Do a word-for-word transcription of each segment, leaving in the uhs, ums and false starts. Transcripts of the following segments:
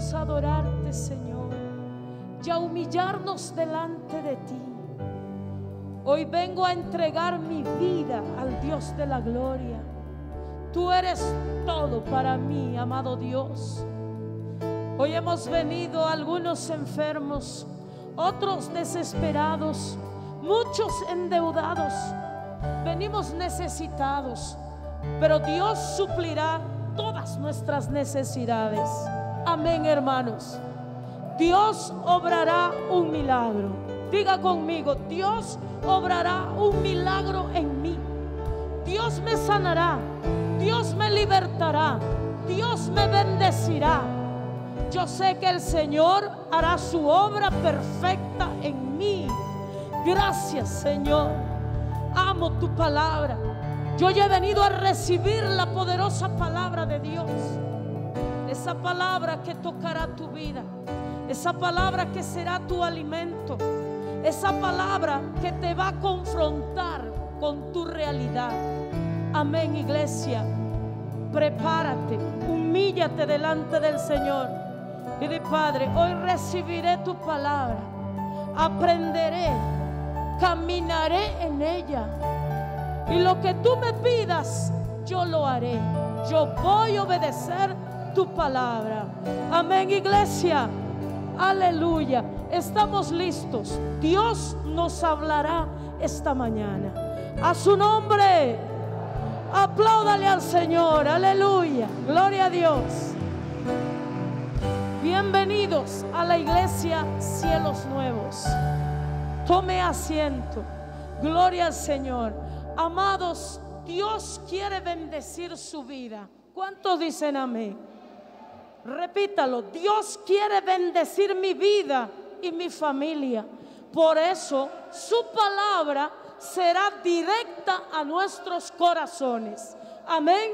venimos a adorarte, Señor, y a humillarnos delante de ti. Hoy vengo a entregar mi vida al Dios de la gloria. Tú eres todo para mí, amado Dios. Hoy hemos venido algunos enfermos, otros desesperados, muchos endeudados. Venimos necesitados, pero Dios suplirá todas nuestras necesidades. Amén, hermanos. Dios obrará un milagro. Diga conmigo: Dios obrará un milagro en mí. Dios me sanará, Dios me libertará, Dios me bendecirá. Yo sé que el Señor hará su obra perfecta en mí. Gracias, Señor. Amo tu palabra. Yo ya he venido a recibir la poderosa palabra de Dios. Esa palabra que tocará tu vida, esa palabra que será tu alimento, esa palabra que te va a confrontar con tu realidad. Amén, iglesia. Prepárate, humíllate delante del Señor y di: Padre, hoy recibiré tu palabra, aprenderé, caminaré en ella, y lo que tú me pidas yo lo haré. Yo voy a obedecer tu palabra. Amén, iglesia. Aleluya. Estamos listos. Dios nos hablará esta mañana. A su nombre, apláudale al Señor. Aleluya. Gloria a Dios. Bienvenidos a la iglesia Cielos Nuevos. Tome asiento. Gloria al Señor. Amados, Dios quiere bendecir su vida. ¿Cuántos dicen amén? Repítalo: Dios quiere bendecir mi vida y mi familia. Por eso su palabra será directa a nuestros corazones. Amén.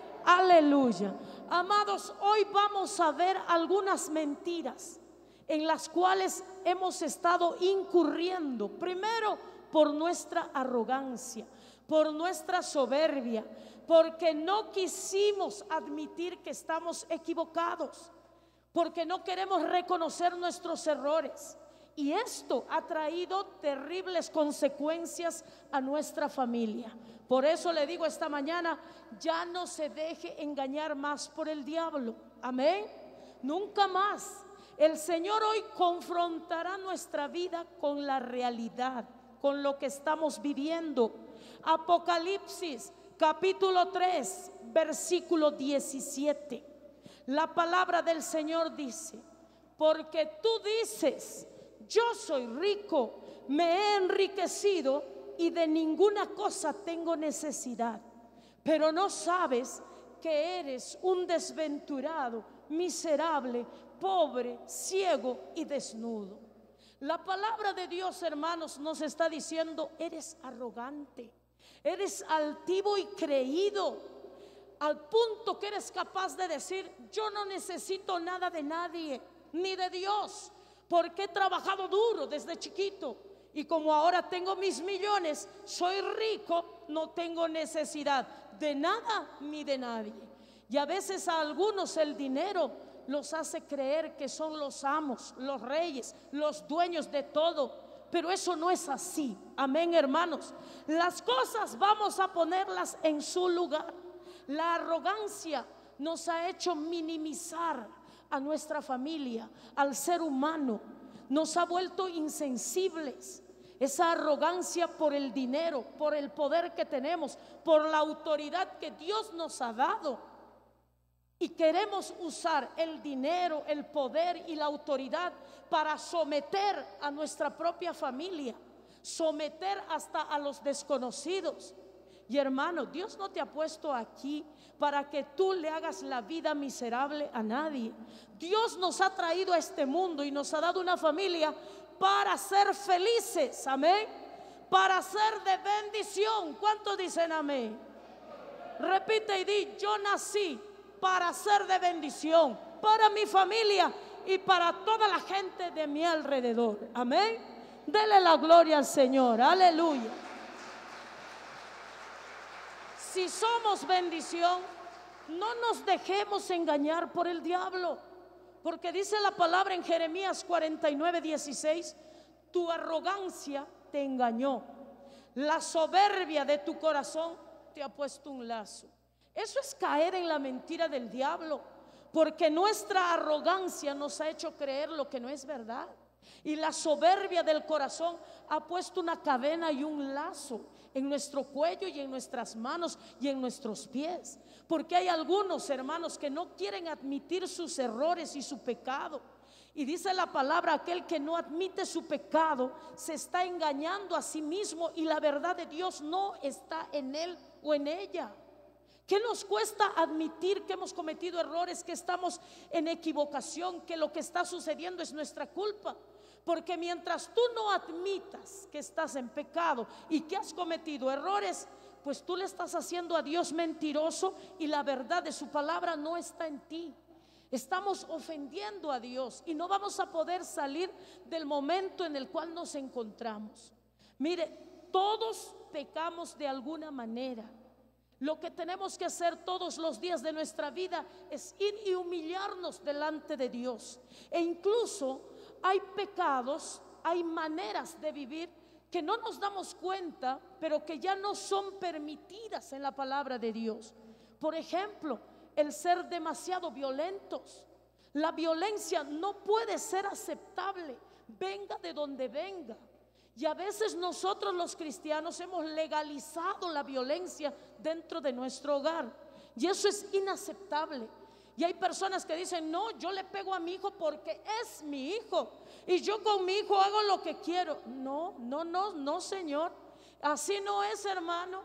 Aleluya. Amados, hoy vamos a ver algunas mentiras en las cuales hemos estado incurriendo. Primero, por nuestra arrogancia, por nuestra soberbia, porque no quisimos admitir que estamos equivocados, porque no queremos reconocer nuestros errores. Y esto ha traído terribles consecuencias a nuestra familia. Por eso le digo esta mañana: ya no se deje engañar más por el diablo. Amén. Nunca más. El Señor hoy confrontará nuestra vida con la realidad, con lo que estamos viviendo. Apocalipsis capítulo tres, versículo diecisiete. La palabra del Señor dice: porque tú dices, yo soy rico, me he enriquecido y de ninguna cosa tengo necesidad, pero no sabes que eres un desventurado, miserable, pobre, ciego y desnudo. La palabra de Dios, hermanos, nos está diciendo: eres arrogante, eres altivo y creído, al punto que eres capaz de decir: yo no necesito nada de nadie, ni de Dios, porque he trabajado duro desde chiquito, y como ahora tengo mis millones, soy rico, no tengo necesidad de nada ni de nadie. Y a veces a algunos el dinero los hace creer que son los amos, los reyes, los dueños de todo. Pero eso no es así. Amén, hermanos. Las cosas vamos a ponerlas en su lugar. La arrogancia nos ha hecho minimizar a nuestra familia, al ser humano. Nos ha vuelto insensibles. Esa arrogancia por el dinero, por el poder que tenemos, por la autoridad que Dios nos ha dado. Y queremos usar el dinero, el poder y la autoridad para someter a nuestra propia familia, someter hasta a los desconocidos. Y hermano, Dios no te ha puesto aquí para que tú le hagas la vida miserable a nadie. Dios nos ha traído a este mundo y nos ha dado una familia para ser felices, amén, para ser de bendición. ¿Cuántos dicen amén? Repite y di: yo nací para ser de bendición para mi familia y para toda la gente de mi alrededor. Amén. Dele la gloria al Señor. Aleluya. Si somos bendición, no nos dejemos engañar por el diablo, Porque dice la palabra en Jeremías cuarenta y nueve, dieciséis: tu arrogancia te engañó, la soberbia de tu corazón te ha puesto un lazo. Eso es caer en la mentira del diablo, porque nuestra arrogancia nos ha hecho creer lo que no es verdad. Y la soberbia del corazón ha puesto una cadena y un lazo en nuestro cuello y en nuestras manos y en nuestros pies. Porque hay algunos hermanos que no quieren admitir sus errores y su pecado. Y dice la palabra: aquel que no admite su pecado se está engañando a sí mismo, y la verdad de Dios no está en él o en ella. ¿Qué nos cuesta admitir que hemos cometido errores, que estamos en equivocación, que lo que está sucediendo es nuestra culpa? Porque mientras tú no admitas que estás en pecado y que has cometido errores, pues tú le estás haciendo a Dios mentiroso, y la verdad de su palabra no está en ti. Estamos ofendiendo a Dios y no vamos a poder salir del momento en el cual nos encontramos. Mire, todos pecamos de alguna manera. Lo que tenemos que hacer todos los días de nuestra vida es ir y humillarnos delante de Dios. E incluso hay pecados, hay maneras de vivir que no nos damos cuenta, pero que ya no son permitidas en la palabra de Dios. Por ejemplo, el ser demasiado violentos. La violencia no puede ser aceptable, venga de donde venga. Y a veces nosotros los cristianos hemos legalizado la violencia dentro de nuestro hogar, y eso es inaceptable. Y hay personas que dicen: no, yo le pego a mi hijo porque es mi hijo y yo con mi hijo hago lo que quiero. No, no, no, no, señor, así no es, hermano.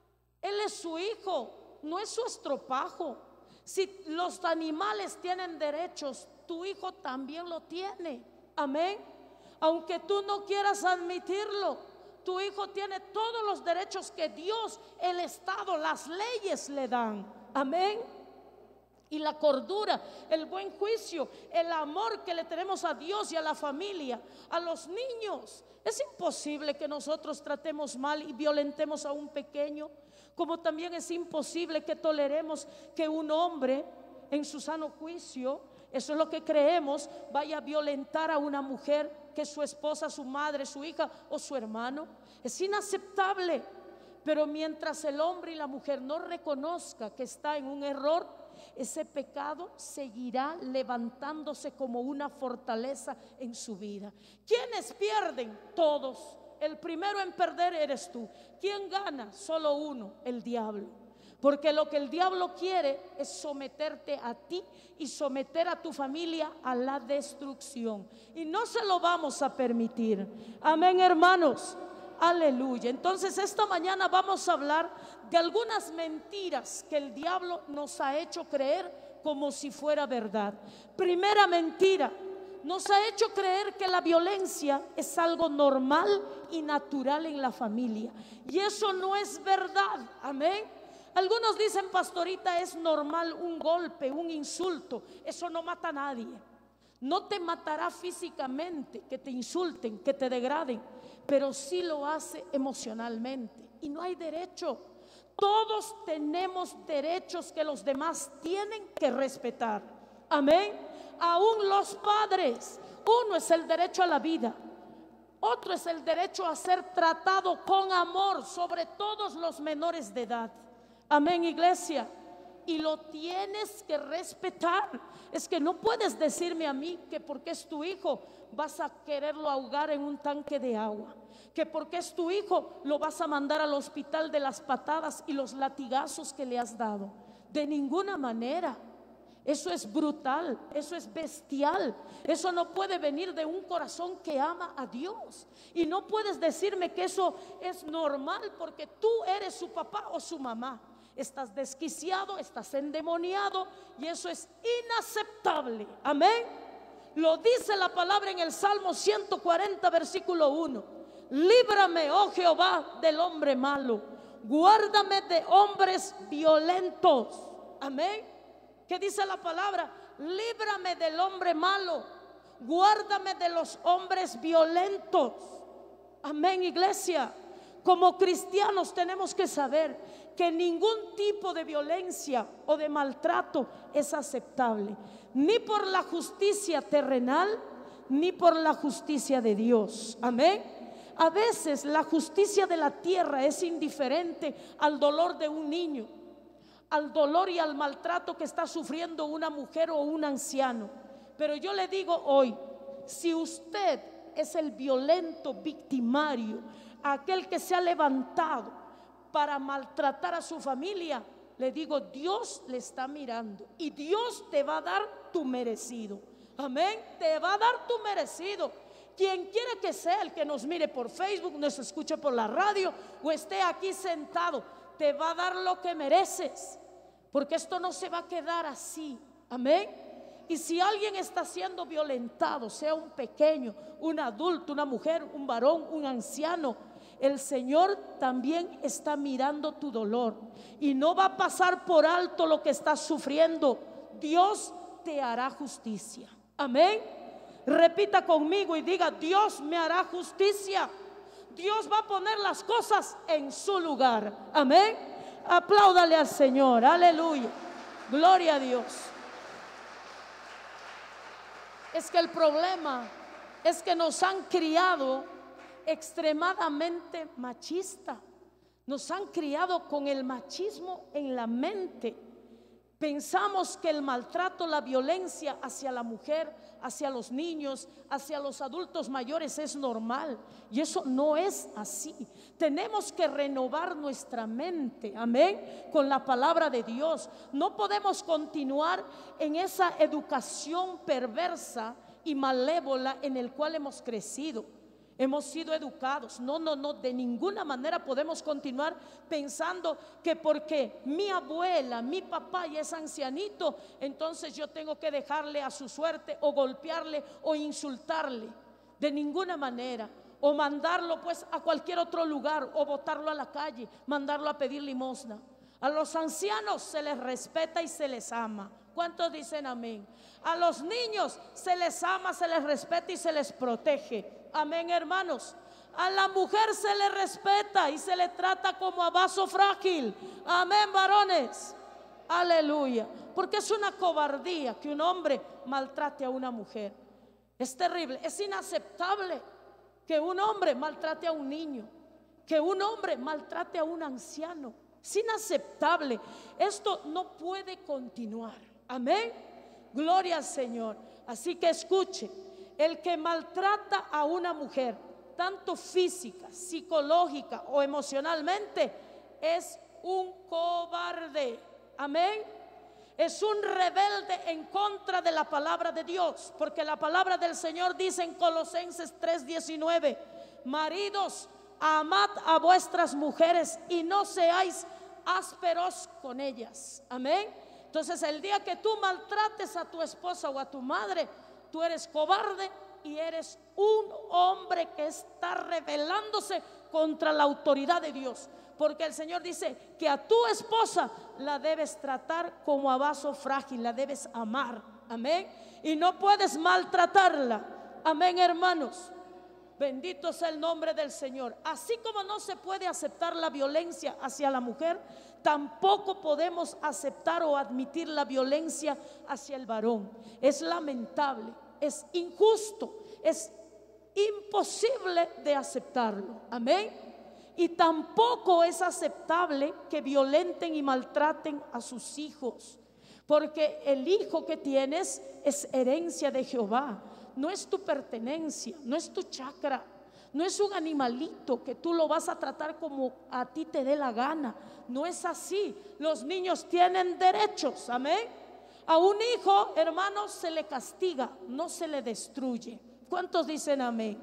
Él es su hijo, no es su estropajo. Si los animales tienen derechos, tu hijo también lo tiene. Amén. Aunque tú no quieras admitirlo, tu hijo tiene todos los derechos que Dios, el Estado, las leyes le dan. Amén. Y la cordura, el buen juicio, el amor que le tenemos a Dios y a la familia, a los niños. Es imposible que nosotros tratemos mal y violentemos a un pequeño, como también es imposible que toleremos que un hombre en su sano juicio, eso es lo que creemos, vaya a violentar a una mujer, que su esposa, su madre, su hija o su hermano. Es inaceptable. Pero mientras el hombre y la mujer no reconozca que está en un error, ese pecado seguirá levantándose como una fortaleza en su vida. ¿Quiénes pierden? Todos. El primero en perder eres tú. ¿Quién gana? Solo uno, el diablo. Porque lo que el diablo quiere es someterte a ti y someter a tu familia a la destrucción. Y no se lo vamos a permitir. Amén, hermanos. Aleluya. Entonces esta mañana vamos a hablar de algunas mentiras que el diablo nos ha hecho creer como si fuera verdad. Primera mentira: nos ha hecho creer que la violencia es algo normal y natural en la familia. Y eso no es verdad. Amén. Algunos dicen: pastorita, es normal un golpe, un insulto, eso no mata a nadie. No te matará físicamente que te insulten, que te degraden, pero sí lo hace emocionalmente. Y no hay derecho. Todos tenemos derechos que los demás tienen que respetar. Amén. Aún los padres. Uno es el derecho a la vida, otro es el derecho a ser tratado con amor, sobre todos los menores de edad. Amén, iglesia. Y lo tienes que respetar. Es que no puedes decirme a mí que porque es tu hijo vas a quererlo ahogar en un tanque de agua, que porque es tu hijo lo vas a mandar al hospital de las patadas y los latigazos que le has dado. De ninguna manera. Eso es brutal, eso es bestial. Eso no puede venir de un corazón que ama a Dios. Y no puedes decirme que eso es normal porque tú eres su papá o su mamá. Estás desquiciado, estás endemoniado, y eso es inaceptable. Amén. Lo dice la palabra en el Salmo ciento cuarenta, versículo uno: líbrame, oh Jehová, del hombre malo, guárdame de hombres violentos. Amén. ¿Qué dice la palabra? Líbrame del hombre malo, guárdame de los hombres violentos. Amén, iglesia. Como cristianos tenemos que saber que ningún tipo de violencia o de maltrato es aceptable, ni por la justicia terrenal, ni por la justicia de Dios. Amén. A veces la justicia de la tierra es indiferente al dolor de un niño, al dolor y al maltrato que está sufriendo una mujer o un anciano. Pero yo le digo hoy, si usted es el violento victimario, aquel que se ha levantado para maltratar a su familia, le digo, Dios le está mirando y Dios te va a dar tu merecido. Amén, te va a dar tu merecido. Quien quiera que sea, el que nos mire por Facebook, nos escuche por la radio o esté aquí sentado, te va a dar lo que mereces, porque esto no se va a quedar así. Amén. Y si alguien está siendo violentado, sea un pequeño, un adulto, una mujer, un varón, un anciano, el Señor también está mirando tu dolor y no va a pasar por alto lo que estás sufriendo. Dios te hará justicia. Amén. Repita conmigo y diga, Dios me hará justicia. Dios va a poner las cosas en su lugar. Amén. Apláudale al Señor. Aleluya. Gloria a Dios. Es que el problema es que nos han criado extremadamente machista. Nos han criado con el machismo en la mente. Pensamos que el maltrato, la violencia hacia la mujer, hacia los niños, hacia los adultos mayores es normal. Y eso no es así. Tenemos que renovar nuestra mente, amén, con la palabra de Dios. No podemos continuar en esa educación perversa y malévola en el cual hemos crecido. Hemos sido educados. No, no, no, de ninguna manera podemos continuar pensando que porque mi abuela, mi papá ya es ancianito, entonces yo tengo que dejarle a su suerte o golpearle o insultarle. De ninguna manera. O mandarlo pues a cualquier otro lugar o botarlo a la calle, mandarlo a pedir limosna. A los ancianos se les respeta y se les ama. ¿Cuántos dicen amén? A los niños se les ama, se les respeta y se les protege. Amén, hermanos. A la mujer se le respeta y se le trata como a vaso frágil. Amén, varones. Aleluya. Porque es una cobardía que un hombre maltrate a una mujer. Es terrible, es inaceptable que un hombre maltrate a un niño, que un hombre maltrate a un anciano. Es inaceptable. Esto no puede continuar. Amén. Gloria al Señor. Así que escuche. El que maltrata a una mujer, tanto física, psicológica o emocionalmente, es un cobarde. Amén. Es un rebelde en contra de la palabra de Dios, porque la palabra del Señor dice en Colosenses tres diecinueve: maridos, amad a vuestras mujeres y no seáis ásperos con ellas. Amén. Entonces el día que tú maltrates a tu esposa o a tu madre, tú eres cobarde y eres un hombre que está rebelándose contra la autoridad de Dios. Porque el Señor dice que a tu esposa la debes tratar como a vaso frágil, la debes amar. Amén. Y no puedes maltratarla. Amén, hermanos. Bendito sea el nombre del Señor. Así como no se puede aceptar la violencia hacia la mujer, tampoco podemos aceptar o admitir la violencia hacia el varón. Es lamentable, es injusto, es imposible de aceptarlo. Amén. Y tampoco es aceptable que violenten y maltraten a sus hijos, porque el hijo que tienes es herencia de Jehová. No es tu pertenencia, no es tu chacra, no es un animalito que tú lo vas a tratar como a ti te dé la gana. No es así. Los niños tienen derechos. Amén. A un hijo, hermanos, se le castiga, no se le destruye. ¿Cuántos dicen amén?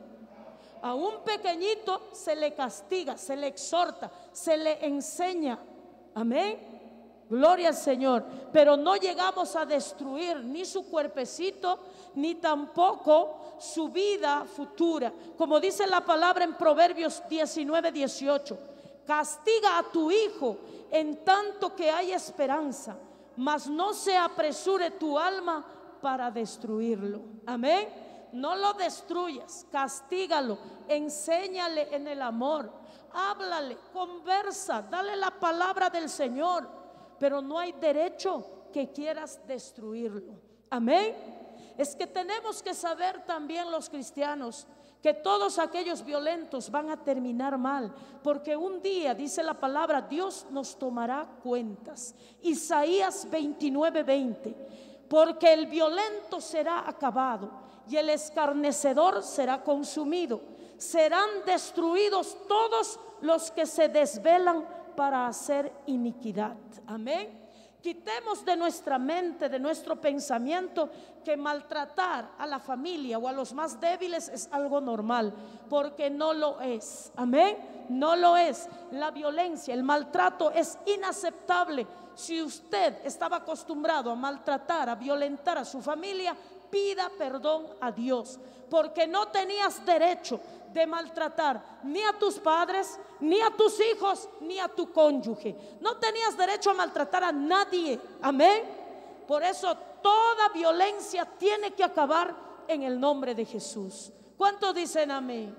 A un pequeñito se le castiga, se le exhorta, se le enseña. Amén. Gloria al Señor. Pero no llegamos a destruir ni su cuerpecito, ni tampoco su vida futura. Como dice la palabra en Proverbios diecinueve dieciocho: castiga a tu hijo en tanto que hay esperanza, mas no se apresure tu alma para destruirlo. Amén. No lo destruyas, castígalo, enséñale en el amor. háblale, conversa, dale la palabra del Señor, pero no hay derecho que quieras destruirlo. Amén. Es que tenemos que saber también los cristianos que todos aquellos violentos van a terminar mal, porque un día, dice la palabra, Dios nos tomará cuentas. Isaías veintinueve veinte: porque el violento será acabado y el escarnecedor será consumido. Serán destruidos todos los que se desvelan para hacer iniquidad. Amén. Quitemos de nuestra mente, de nuestro pensamiento, que maltratar a la familia o a los más débiles es algo normal, porque no lo es. Amén. No lo es. La violencia, el maltrato es inaceptable. Si usted estaba acostumbrado a maltratar, a violentar a su familia, pida perdón a Dios, porque no tenías derecho de maltratar ni a tus padres, ni a tus hijos, ni a tu cónyuge. No tenías derecho a maltratar a nadie. Amén. Por eso toda violencia tiene que acabar en el nombre de Jesús. ¿Cuántos dicen amén?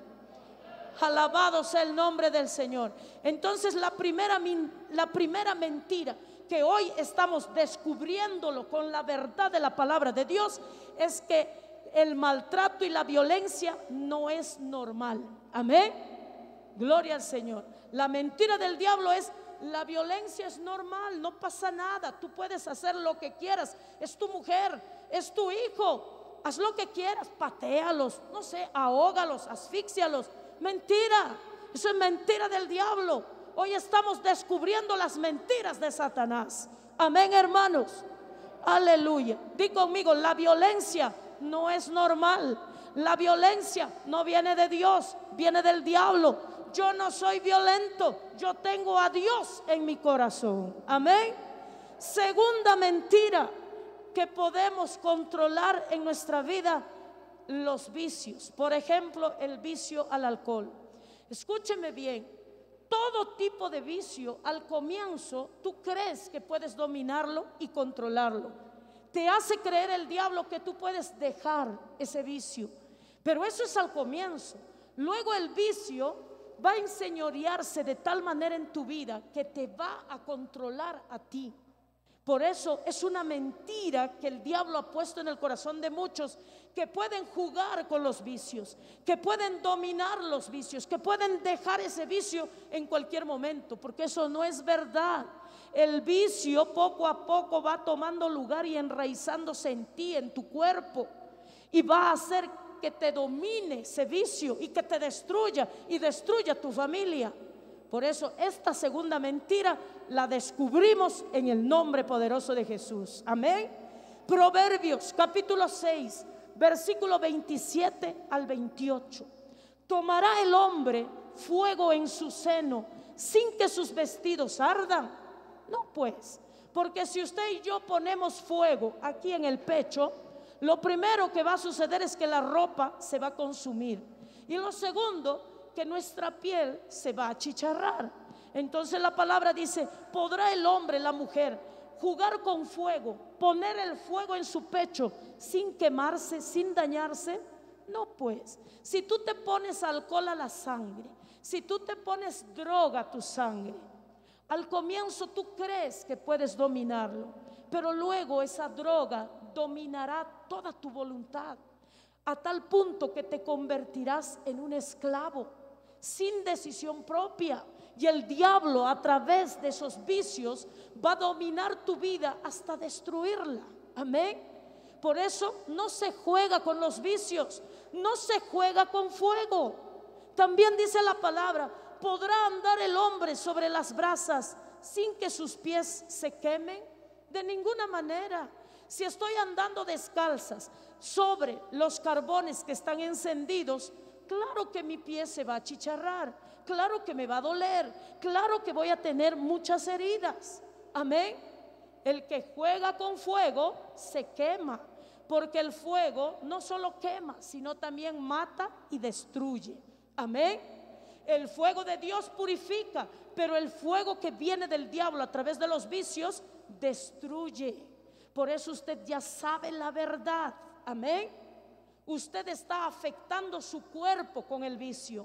Alabado sea el nombre del Señor. Entonces la primera, la primera mentira que hoy estamos descubriéndolo con la verdad de la palabra de Dios es que el maltrato y la violencia no es normal. Amén. Gloria al Señor. La mentira del diablo es: la violencia es normal, no pasa nada, tú puedes hacer lo que quieras, es tu mujer, es tu hijo, haz lo que quieras, patéalos, no sé, ahógalos, asfíxialos. Mentira, eso es mentira del diablo. Hoy estamos descubriendo las mentiras de Satanás. Amén, hermanos. Aleluya. Di conmigo: la violencia no es normal. La violencia no viene de Dios, viene del diablo. Yo no soy violento, yo tengo a Dios en mi corazón. Amén. Segunda mentira que podemos controlar en nuestra vida: los vicios. Por ejemplo, el vicio al alcohol. Escúcheme bien. Todo tipo de vicio, al comienzo tú crees que puedes dominarlo y controlarlo. Te hace creer el diablo que tú puedes dejar ese vicio, pero eso es al comienzo. Luego el vicio va a enseñorearse de tal manera en tu vida que te va a controlar a ti. Por eso es una mentira que el diablo ha puesto en el corazón de muchos, que pueden jugar con los vicios, que pueden dominar los vicios, que pueden dejar ese vicio en cualquier momento, porque eso no es verdad. El vicio poco a poco va tomando lugar y enraizándose en ti, en tu cuerpo, y va a hacer que te domine ese vicio y que te destruya y destruya tu familia. Por eso esta segunda mentira la descubrimos en el nombre poderoso de Jesús. Amén. Proverbios capítulo seis, versículo veintisiete al veintiocho. ¿Tomará el hombre fuego en su seno sin que sus vestidos ardan? No, pues, porque si usted y yo ponemos fuego aquí en el pecho, lo primero que va a suceder es que la ropa se va a consumir, y lo segundo, que nuestra piel se va a achicharrar. Entonces la palabra dice: ¿podrá el hombre, la mujer, jugar con fuego, poner el fuego en su pecho sin quemarse, sin dañarse? No, pues, si tú te pones alcohol a la sangre, si tú te pones droga a tu sangre, al comienzo tú crees que puedes dominarlo, pero luego esa droga dominará toda tu voluntad, a tal punto que te convertirás en un esclavo sin decisión propia, y el diablo a través de esos vicios va a dominar tu vida hasta destruirla. Amén. Por eso no se juega con los vicios, no se juega con fuego. También dice la palabra: ¿podrá andar el hombre sobre las brasas sin que sus pies se quemen? De ninguna manera. Si estoy andando descalzas sobre los carbones que están encendidos, claro que mi pie se va a achicharrar, claro que me va a doler, claro que voy a tener muchas heridas. Amén. El que juega con fuego se quema, porque el fuego no solo quema, sino también mata y destruye. Amén. El fuego de Dios purifica, pero el fuego que viene del diablo a través de los vicios destruye. Por eso usted ya sabe la verdad. Amén. Usted está afectando su cuerpo con el vicio.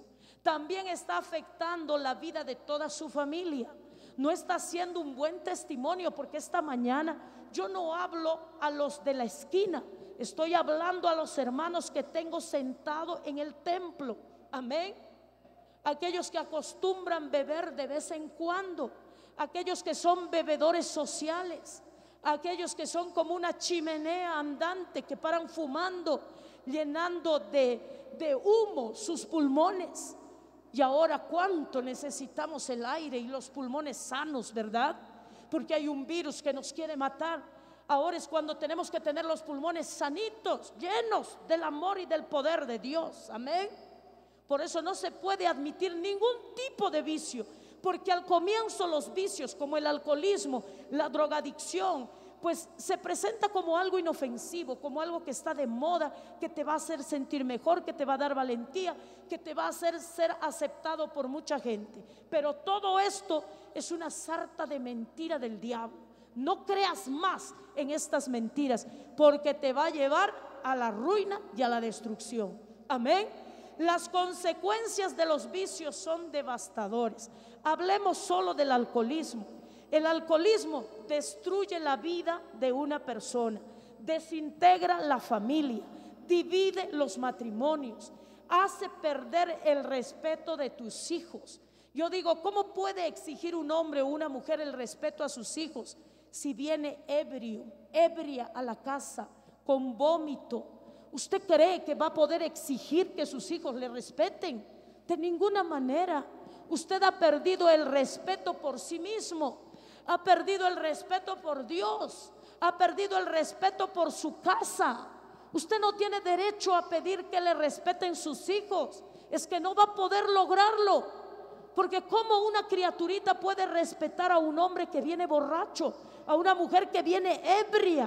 también está afectando la vida de toda su familia. No está siendo un buen testimonio, porque esta mañana yo no hablo a los de la esquina, estoy hablando a los hermanos que tengo sentado en el templo. Amén. Aquellos que acostumbran beber de vez en cuando, aquellos que son bebedores sociales, aquellos que son como una chimenea andante, que paran fumando, llenando de, de humo sus pulmones. Y ahora cuánto necesitamos el aire y los pulmones sanos, ¿verdad? Porque hay un virus que nos quiere matar. Ahora es cuando tenemos que tener los pulmones sanitos, llenos del amor y del poder de Dios. Amén. Por eso no se puede admitir ningún tipo de vicio, porque al comienzo los vicios como el alcoholismo, la drogadicción, pues se presenta como algo inofensivo, como algo que está de moda, que te va a hacer sentir mejor, que te va a dar valentía, que te va a hacer ser aceptado por mucha gente. Pero todo esto es una sarta de mentira del diablo. No creas más en estas mentiras, porque te va a llevar a la ruina y a la destrucción. Amén. Las consecuencias de los vicios son devastadores. Hablemos solo del alcoholismo. El alcoholismo destruye la vida de una persona, desintegra la familia, divide los matrimonios, hace perder el respeto de tus hijos. Yo digo, ¿cómo puede exigir un hombre o una mujer el respeto a sus hijos si viene ebrio, ebria a la casa, con vómito? ¿Usted cree que va a poder exigir que sus hijos le respeten? De ninguna manera. Usted ha perdido el respeto por sí mismo, ha perdido el respeto por Dios, ha perdido el respeto por su casa. Usted no tiene derecho a pedir que le respeten sus hijos. Es que no va a poder lograrlo, porque ¿cómo una criaturita puede respetar a un hombre que viene borracho, a una mujer que viene ebria?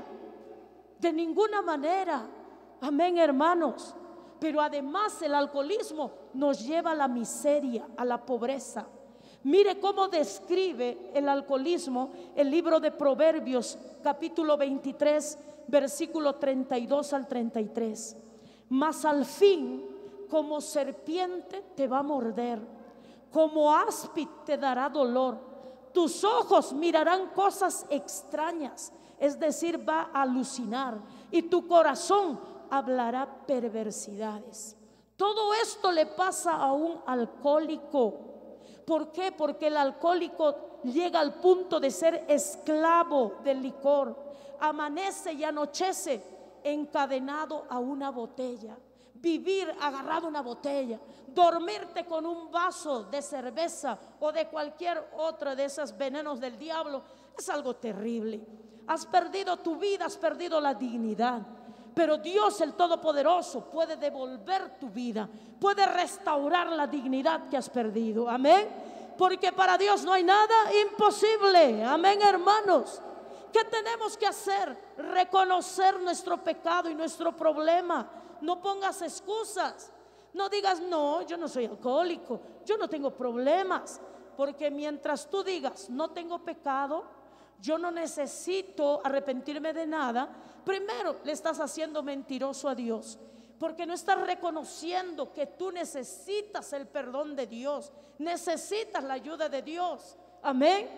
De ninguna manera. Amén, hermanos. Pero además el alcoholismo nos lleva a la miseria, a la pobreza. Mire cómo describe el alcoholismo el libro de Proverbios, capítulo veintitrés, versículo treinta y dos al treinta y tres. Mas al fin, como serpiente te va a morder, como áspid te dará dolor. Tus ojos mirarán cosas extrañas, es decir, va a alucinar, y tu corazón hablará perversidades. Todo esto le pasa a un alcohólico. ¿Por qué? Porque el alcohólico llega al punto de ser esclavo del licor. Amanece y anochece encadenado a una botella. Vivir agarrado a una botella, dormirte con un vaso de cerveza o de cualquier otra de esas venenos del diablo, es algo terrible. Has perdido tu vida, has perdido la dignidad. Pero Dios el Todopoderoso puede devolver tu vida, puede restaurar la dignidad que has perdido. Amén. Porque para Dios no hay nada imposible. Amén, hermanos. ¿Qué tenemos que hacer? Reconocer nuestro pecado y nuestro problema. No pongas excusas. No digas, no, yo no soy alcohólico, yo no tengo problemas. Porque mientras tú digas, no tengo pecado, yo no necesito arrepentirme de nada, primero le estás haciendo mentiroso a Dios, porque no estás reconociendo que tú necesitas el perdón de Dios, necesitas la ayuda de Dios. Amén.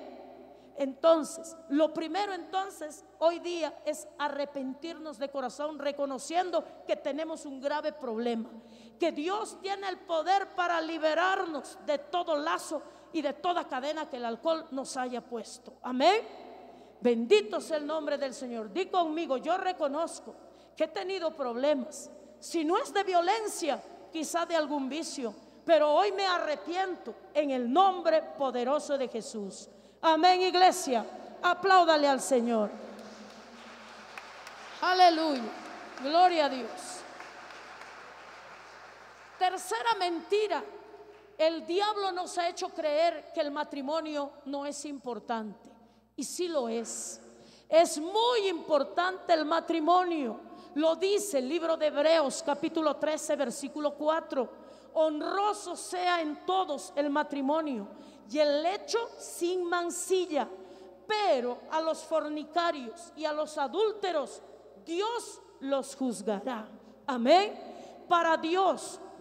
Entonces, lo primero entonces hoy día es arrepentirnos de corazón, reconociendo que tenemos un grave problema, que Dios tiene el poder para liberarnos de todo lazo y de toda cadena que el alcohol nos haya puesto. Amén. Bendito sea el nombre del Señor. Di conmigo, yo reconozco que he tenido problemas. Si no es de violencia, quizá de algún vicio, pero hoy me arrepiento en el nombre poderoso de Jesús. Amén, iglesia. Apláudale al Señor. Aleluya. Gloria a Dios. Tercera mentira. El diablo nos ha hecho creer que el matrimonio no es importante. Y sí lo es. Es muy importante el matrimonio. Lo dice el libro de Hebreos capítulo trece versículo cuatro. Honroso sea en todos el matrimonio y el lecho sin mancilla. Pero a los fornicarios y a los adúlteros Dios los juzgará. Amén. Para Dios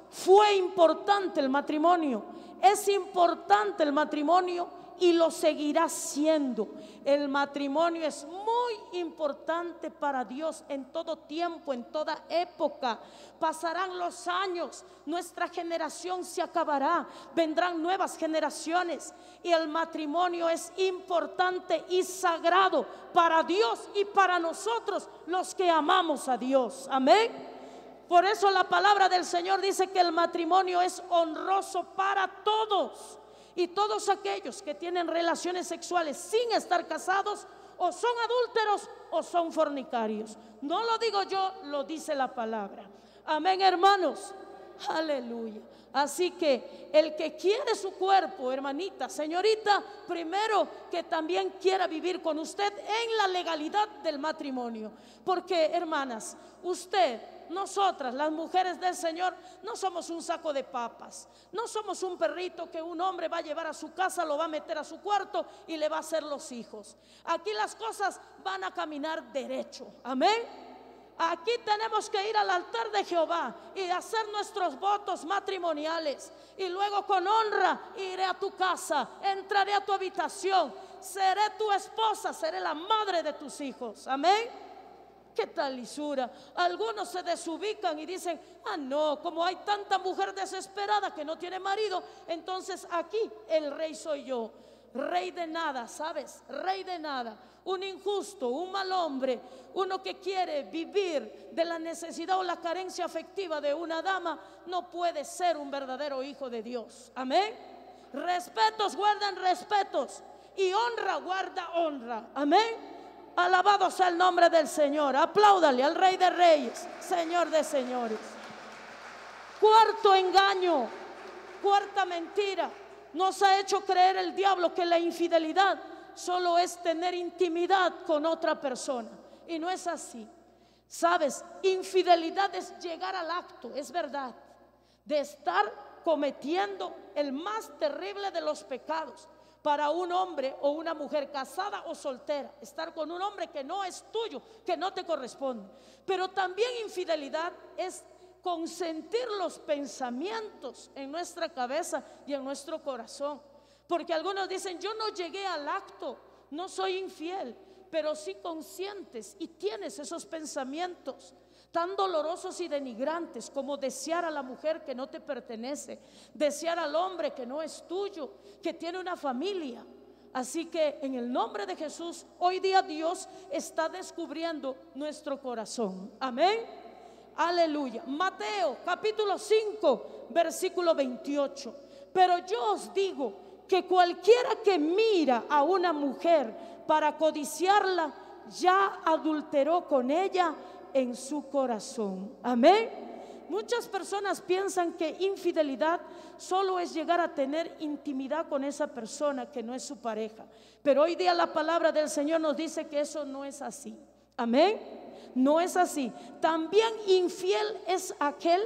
fue importante el matrimonio, es importante el matrimonio y lo seguirá siendo. El matrimonio es muy importante para Dios en todo tiempo, en toda época. Pasarán los años, nuestra generación se acabará, vendrán nuevas generaciones y el matrimonio es importante y sagrado para Dios y para nosotros los que amamos a Dios. Amén. Por eso la palabra del Señor dice que el matrimonio es honroso para todos. Y todos aquellos que tienen relaciones sexuales sin estar casados, o son adúlteros o son fornicarios. No lo digo yo, lo dice la palabra. Amén, hermanos. Aleluya. Así que el que quiere su cuerpo, hermanita, señorita, primero que también quiera vivir con usted en la legalidad del matrimonio. Porque, hermanas, usted, nosotras, las mujeres del Señor, no somos un saco de papas. No somos un perrito que un hombre va a llevar a su casa, lo va a meter a su cuarto y le va a hacer los hijos. Aquí las cosas van a caminar derecho. Amén. Aquí tenemos que ir al altar de Jehová y hacer nuestros votos matrimoniales. Y luego con honra iré a tu casa, entraré a tu habitación, seré tu esposa, seré la madre de tus hijos. Amén. ¿Qué tal lisura? Algunos se desubican y dicen: ah, no, como hay tanta mujer desesperada que no tiene marido, entonces aquí el rey soy yo. Rey de nada, ¿sabes? Rey de nada. Un injusto, un mal hombre, uno que quiere vivir de la necesidad o la carencia afectiva de una dama, no puede ser un verdadero hijo de Dios. Amén. Respetos guardan respetos y honra guarda honra. Amén. Alabado sea el nombre del Señor. Apláudale al Rey de Reyes, Señor de señores. Cuarto engaño, cuarta mentira. Nos ha hecho creer el diablo que la infidelidad solo es tener intimidad con otra persona. Y no es así. Sabes, infidelidad es llegar al acto, es verdad, de estar cometiendo el más terrible de los pecados. Para un hombre o una mujer casada o soltera, estar con un hombre que no es tuyo, que no te corresponde. Pero también infidelidad es consentir los pensamientos en nuestra cabeza y en nuestro corazón. Porque algunos dicen: yo no llegué al acto, no soy infiel, pero sí conscientes y tienes esos pensamientos tan dolorosos y denigrantes como desear a la mujer que no te pertenece, desear al hombre que no es tuyo, que tiene una familia. Así que en el nombre de Jesús, hoy día Dios está descubriendo nuestro corazón. Amén. Aleluya. Mateo capítulo cinco versículo veintiocho. Pero yo os digo que cualquiera que mira a una mujer para codiciarla, ya adulteró con ella en su corazón. Amén. Muchas personas piensan que infidelidad solo es llegar a tener intimidad con esa persona que no es su pareja. Pero hoy día la palabra del Señor nos dice que eso no es así. Amén. No es así. También infiel es aquel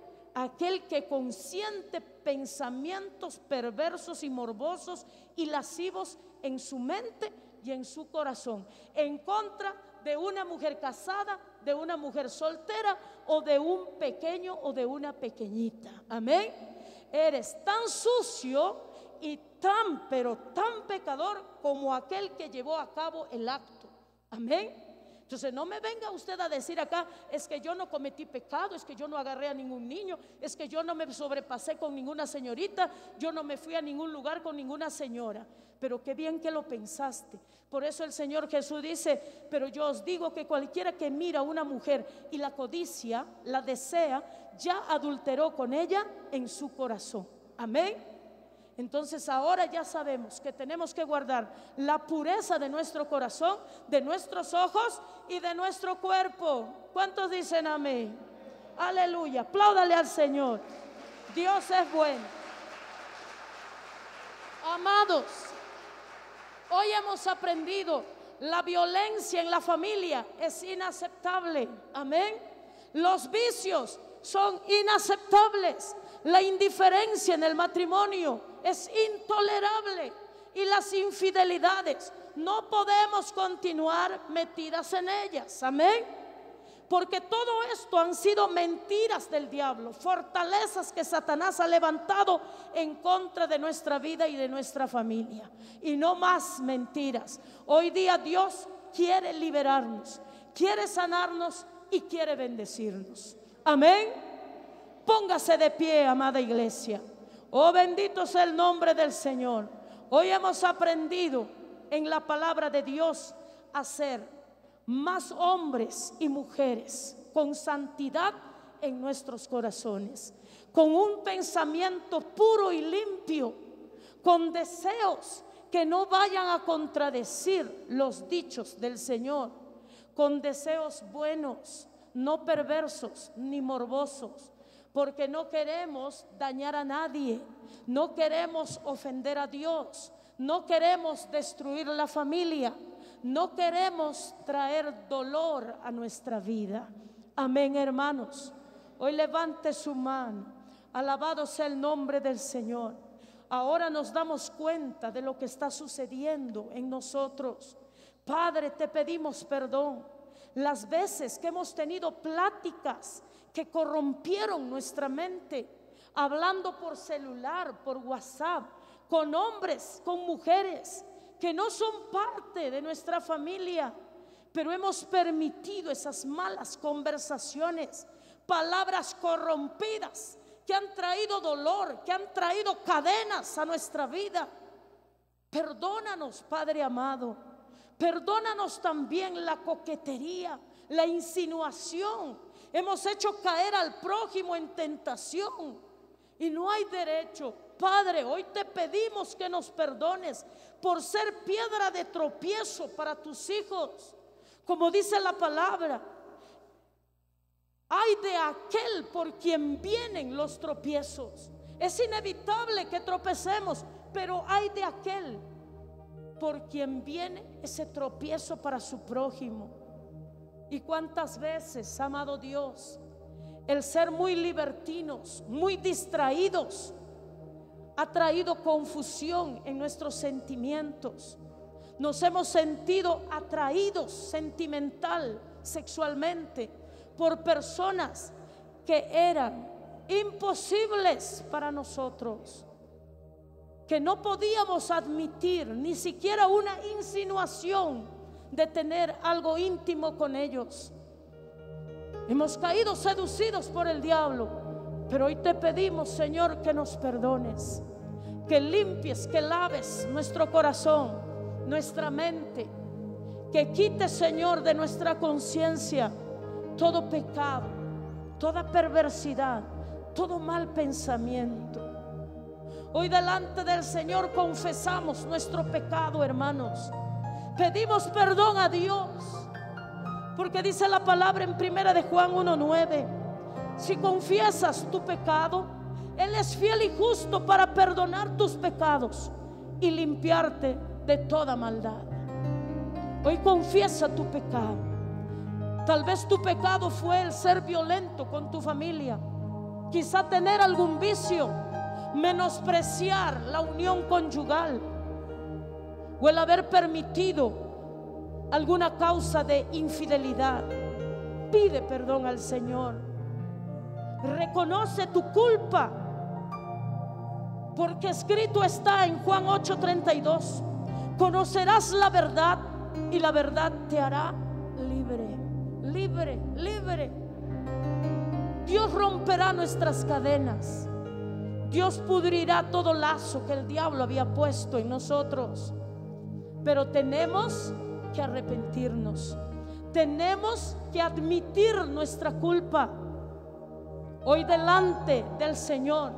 aquel que consiente pensamientos perversos y morbosos y lascivos en su mente y en su corazón, en contra de una mujer casada, de una mujer soltera o de un pequeño o de una pequeñita. Amén. Eres tan sucio y tan pero tan pecador como aquel que llevó a cabo el acto. Amén. Entonces no me venga usted a decir acá: es que yo no cometí pecado, es que yo no agarré a ningún niño, es que yo no me sobrepasé con ninguna señorita, yo no me fui a ningún lugar con ninguna señora. Pero qué bien que lo pensaste. Por eso el Señor Jesús dice: pero yo os digo que cualquiera que mira a una mujer y la codicia, la desea, ya adulteró con ella en su corazón. Amén. Entonces ahora ya sabemos que tenemos que guardar la pureza de nuestro corazón, de nuestros ojos y de nuestro cuerpo. ¿Cuántos dicen amén? Aleluya. Apláudale al Señor. Dios es bueno. Amados, hoy hemos aprendido: la violencia en la familia es inaceptable. Amén. Los vicios son inaceptables. La indiferencia en el matrimonio es intolerable. Y las infidelidades, no podemos continuar metidas en ellas. Amén. porque todo esto han sido mentiras del diablo, fortalezas que Satanás ha levantado en contra de nuestra vida y de nuestra familia. Y no más mentiras. Hoy día Dios quiere liberarnos, quiere sanarnos y quiere bendecirnos. Amén. Póngase de pie, amada iglesia. Oh, bendito sea el nombre del Señor. Hoy hemos aprendido en la palabra de Dios a ser más hombres y mujeres con santidad en nuestros corazones, con un pensamiento puro y limpio, con deseos que no vayan a contradecir los dichos del Señor, con deseos buenos, no perversos ni morbosos, porque no queremos dañar a nadie, no queremos ofender a Dios, no queremos destruir la familia, no queremos traer dolor a nuestra vida. Amén, hermanos. Hoy levante su mano. Alabado sea el nombre del Señor. Ahora nos damos cuenta de lo que está sucediendo en nosotros. Padre, te pedimos perdón las veces que hemos tenido pláticas que corrompieron nuestra mente, hablando por celular, por WhatsApp, con hombres, con mujeres que no son parte de nuestra familia, pero hemos permitido esas malas conversaciones, palabras corrompidas que han traído dolor, que han traído cadenas a nuestra vida. Perdónanos, Padre amado. Perdónanos también la coquetería, la insinuación. Hemos hecho caer al prójimo en tentación y no hay derecho. Padre, hoy te pedimos que nos perdones por ser piedra de tropiezo para tus hijos. Como dice la palabra, ay de aquel por quien vienen los tropiezos. Es inevitable que tropecemos, pero ay de aquel por quien viene ese tropiezo para su prójimo. Y cuántas veces, amado Dios, el ser muy libertinos, muy distraídos, ha traído confusión en nuestros sentimientos. Nos hemos sentido atraídos sentimental, sexualmente, por personas que eran imposibles para nosotros, que no podíamos admitir ni siquiera una insinuación de tener algo íntimo con ellos. Hemos caído seducidos por el diablo, pero hoy te pedimos, Señor, que nos perdones, que limpies, que laves nuestro corazón, nuestra mente, que quites, Señor, de nuestra conciencia todo pecado, toda perversidad, todo mal pensamiento. Hoy delante del Señor confesamos nuestro pecado, hermanos. Pedimos perdón a Dios, porque dice la palabra en primera de Juan uno nueve: si confiesas tu pecado, Él es fiel y justo para perdonar tus pecados y limpiarte de toda maldad. Hoy confiesa tu pecado. Tal vez tu pecado fue el ser violento con tu familia, quizá tener algún vicio, menospreciar la unión conyugal, o el haber permitido alguna causa de infidelidad. Pide perdón al Señor. Reconoce tu culpa, porque escrito está en Juan ocho treinta y dos: conocerás la verdad y la verdad te hará libre. Libre, libre. Dios romperá nuestras cadenas. Dios pudrirá todo lazo que el diablo había puesto en nosotros. Pero tenemos que arrepentirnos. Tenemos que admitir nuestra culpa. Hoy delante del Señor,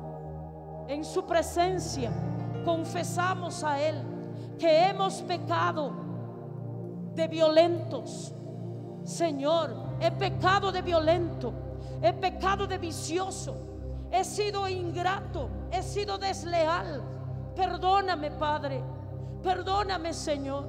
en su presencia, confesamos a Él que hemos pecado de violentos. Señor, he pecado de violento, he pecado de vicioso, he sido ingrato, he sido desleal. Perdóname, Padre, perdóname, Señor.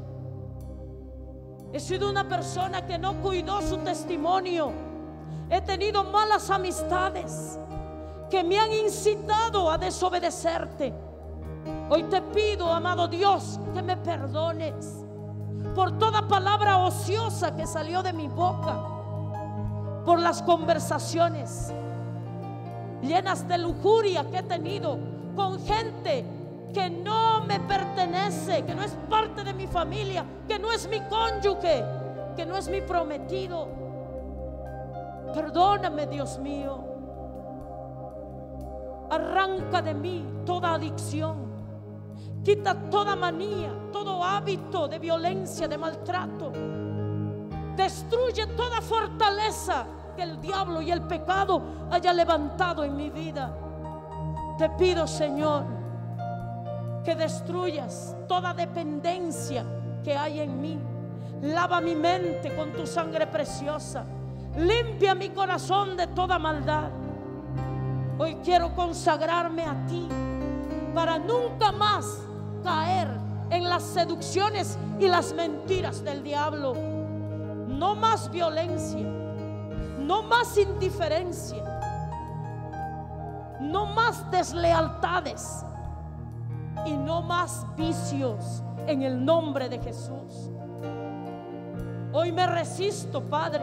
He sido una persona que no cuidó su testimonio. He tenido malas amistades que me han incitado a desobedecerte. Hoy te pido, amado Dios, que me perdones por toda palabra ociosa que salió de mi boca. por las conversaciones llenas de lujuria que he tenido con gente que no me pertenece, que no es parte de mi familia, que no es mi cónyuge, que no es mi prometido. Perdóname, Dios mío. Arranca de mí toda adicción. Quita toda manía, todo hábito de violencia, de maltrato. Destruye toda fortaleza que el diablo y el pecado haya levantado en mi vida. Te pido, Señor, que destruyas toda dependencia que hay en mí. Lava mi mente con tu sangre preciosa. Limpia mi corazón de toda maldad. Hoy quiero consagrarme a ti para nunca más caer en las seducciones y las mentiras del diablo. No más violencia, no más indiferencia, no más deslealtades y no más vicios, en el nombre de Jesús. Hoy me resisto, Padre,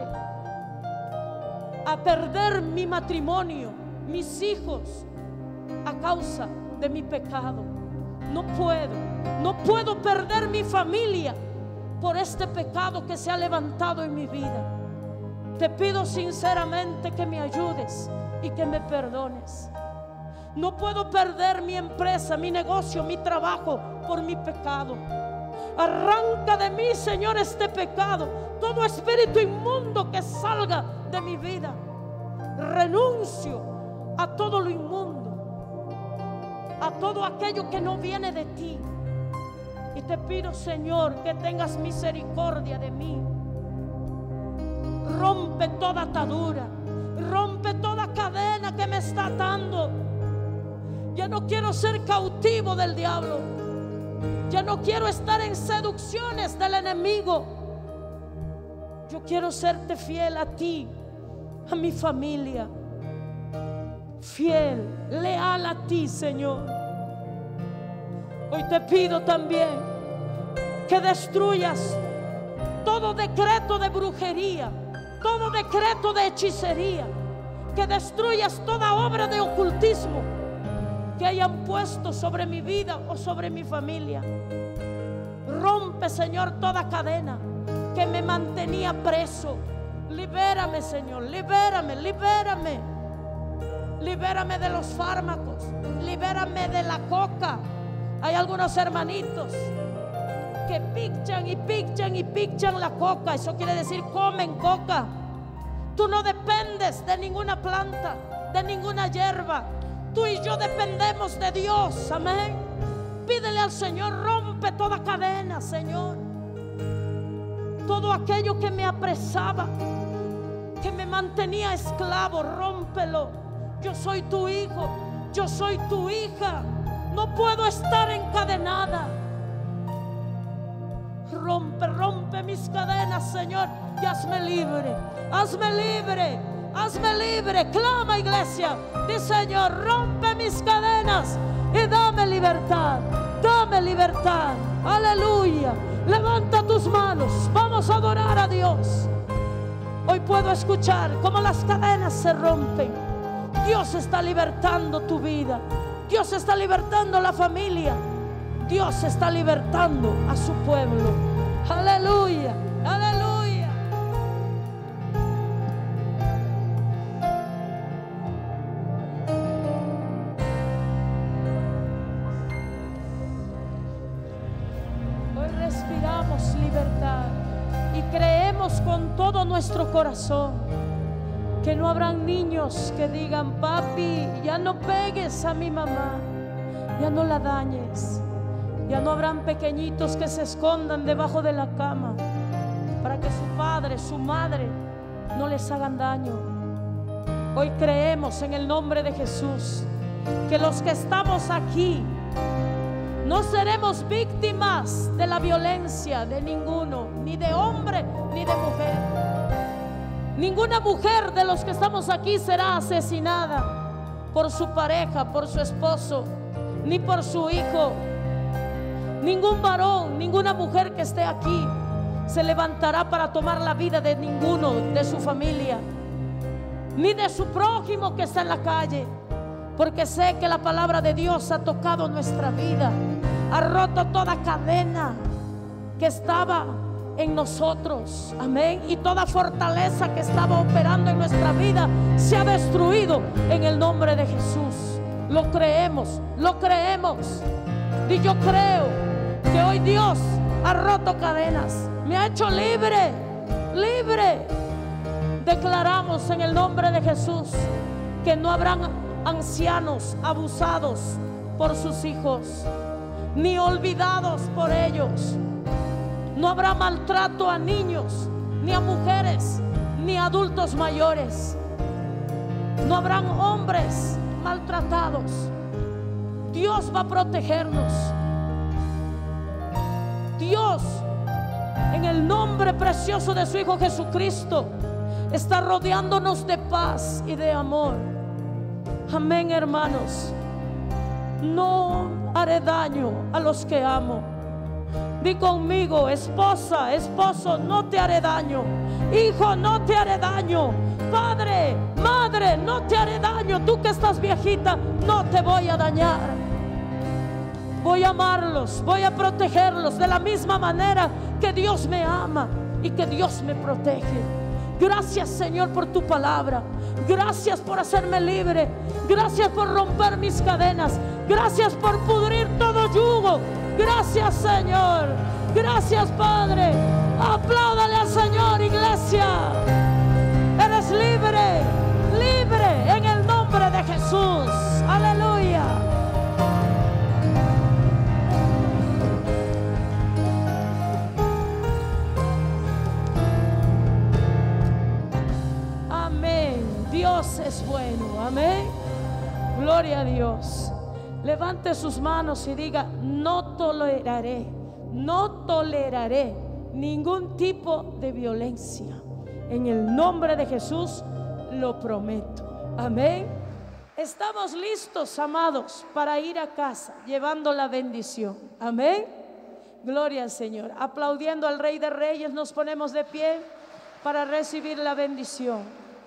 a perder mi matrimonio, mis hijos, a causa de mi pecado. No puedo, no puedo perder mi familia por este pecado que se ha levantado en mi vida. Te pido sinceramente que me ayudes y que me perdones. No puedo perder mi empresa, mi negocio, mi trabajo por mi pecado. Arranca de mí, Señor, este pecado, todo espíritu inmundo que salga de mi vida. Renuncio a todo lo inmundo, a todo aquello que no viene de ti. Y te pido, Señor, que tengas misericordia de mí. Rompe toda atadura, rompe toda cadena que me está atando. Ya no quiero ser cautivo del diablo. Ya no quiero estar en seducciones del enemigo. Yo quiero serte fiel a ti, a mi familia. Fiel, leal a ti, Señor. Hoy te pido también que destruyas todo decreto de brujería, todo decreto de hechicería, que destruyas toda obra de ocultismo que hayan puesto sobre mi vida o sobre mi familia. Rompe, Señor, toda cadena que me mantenía preso. Libérame, Señor, libérame, libérame. Libérame de los fármacos, libérame de la coca. Hay algunos hermanitos que pichan y pichan y pichan la coca. Eso quiere decir comen coca. Tú no dependes de ninguna planta, de ninguna hierba. Tú y yo dependemos de Dios, amén. Pídele al Señor, rompe toda cadena, Señor. Todo aquello que me apresaba, que me mantenía esclavo, rómpelo. Yo soy tu hijo, yo soy tu hija. No puedo estar encadenada. Rompe, rompe mis cadenas, Señor, y hazme libre. Hazme libre, hazme libre. Clama, iglesia. Dice, Señor, rompe mis cadenas y dame libertad. Dame libertad. Aleluya. Levanta tus manos. Vamos a adorar a Dios. Hoy puedo escuchar cómo las cadenas se rompen. Dios está libertando tu vida. Dios está libertando la familia. Dios está libertando a su pueblo. Aleluya, aleluya. Hoy respiramos libertad y creemos con todo nuestro corazón que no habrán niños que digan: papi, ya no pegues a mi mamá, ya no la dañes. Ya no habrán pequeñitos que se escondan debajo de la cama para que su padre, su madre no les hagan daño. Hoy creemos en el nombre de Jesús que los que estamos aquí no seremos víctimas de la violencia de ninguno, ni de hombre ni de mujer. Ninguna mujer de los que estamos aquí será asesinada por su pareja, por su esposo, ni por su hijo. Ningún varón, ninguna mujer que esté aquí se levantará para tomar la vida de ninguno de su familia. ni de su prójimo que está en la calle, porque sé que la palabra de Dios ha tocado nuestra vida, ha roto toda cadena que estaba en nosotros, amén, y toda fortaleza que estaba operando en nuestra vida se ha destruido en el nombre de Jesús. Lo creemos, lo creemos. Y yo creo que hoy Dios ha roto cadenas, me ha hecho libre, libre. Declaramos en el nombre de Jesús que no habrán ancianos abusados por sus hijos, ni olvidados por ellos. No habrá maltrato a niños, ni a mujeres, ni a adultos mayores. No habrán hombres maltratados. Dios va a protegernos. Dios, en el nombre precioso de su Hijo Jesucristo, está rodeándonos de paz y de amor. Amén, hermanos. No haré daño a los que amo. Di conmigo: esposa, esposo, no te haré daño. Hijo, no te haré daño. Padre, madre, no te haré daño. Tú que estás viejita, no te voy a dañar. Voy a amarlos, voy a protegerlos de la misma manera que Dios me ama y que Dios me protege. Gracias, Señor, por tu palabra. Gracias por hacerme libre. Gracias por romper mis cadenas. Gracias por pudrir todo yugo. Gracias, Señor. Gracias, Padre. Apláudale al Señor, iglesia. Eres libre, libre en el nombre de Jesús. Aleluya. Amén. Dios es bueno. Amén. Gloria a Dios. Levante sus manos y diga: no toleraré, no toleraré ningún tipo de violencia. En el nombre de Jesús lo prometo. Amén. Estamos listos, amados, para ir a casa llevando la bendición. Amén. Gloria al Señor. Aplaudiendo al Rey de Reyes, nos ponemos de pie para recibir la bendición.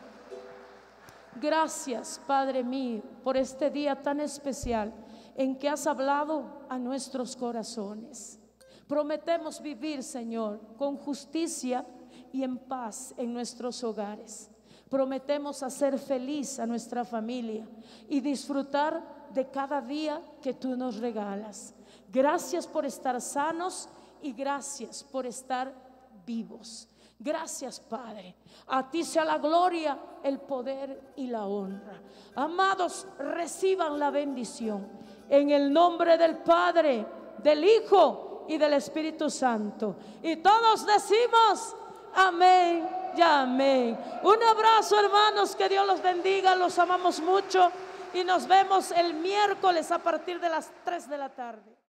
Gracias, Padre mío, por este día tan especial en que has hablado a nuestros corazones. Prometemos vivir, Señor, con justicia y en paz en nuestros hogares. Prometemos hacer feliz a nuestra familia y disfrutar de cada día que tú nos regalas. Gracias por estar sanos y gracias por estar vivos. Gracias, Padre. A ti sea la gloria, el poder y la honra. Amados, reciban la bendición en el nombre del Padre, del Hijo y del Espíritu Santo. Y todos decimos amén y amén. Un abrazo, hermanos, que Dios los bendiga. Los amamos mucho y nos vemos el miércoles a partir de las tres de la tarde.